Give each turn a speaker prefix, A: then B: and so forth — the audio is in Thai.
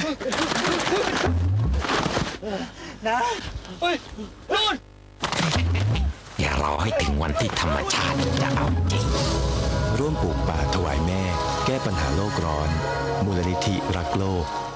A: นะเฮ้ยนู่น
B: อย่ารอให้ถึงวันที่ธรรมชาติจะเอาจริง
C: ร่วมปลูกป่าถวายแม่แก้ปัญหาโลกร้อนมูลนิธิรักโลก